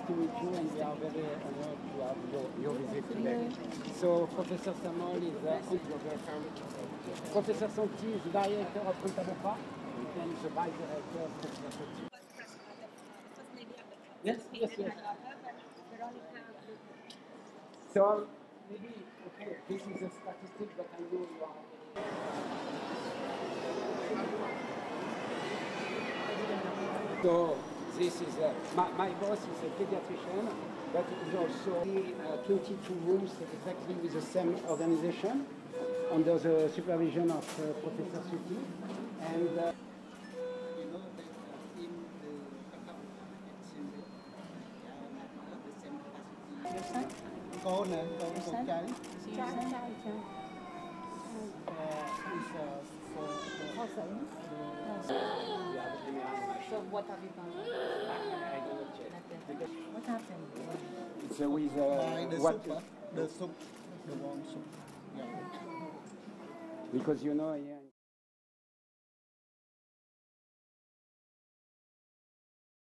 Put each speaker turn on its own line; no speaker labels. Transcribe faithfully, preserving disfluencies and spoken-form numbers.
to meet you, and we are very honored to have your, your visit today. So Professor Samuel is uh, Professor Santi is the director of Kantha Bopha, and the vice director of Professor Santi.
First Lady of the
Yes, yes, yes.
Veronica.
So maybe, okay, this is a statistic, but I know you are. So this is, uh, my, my boss is a pediatrician, but is also uh, twenty-two rooms exactly with the same organization under the supervision of uh, Professor Suti. And uh, you know that uh, in the action the same capacity.
Your son?
Con nè, con
Your
con
son?
trai.
So your son?
Uh, is uh, for, for
Also. So what have you found?
I don't know yet.
Nothing. What happened?
It's uh, with uh,
By the
what?
soup, uh, the soup, the warm soup. Yeah.
Because you know, yeah.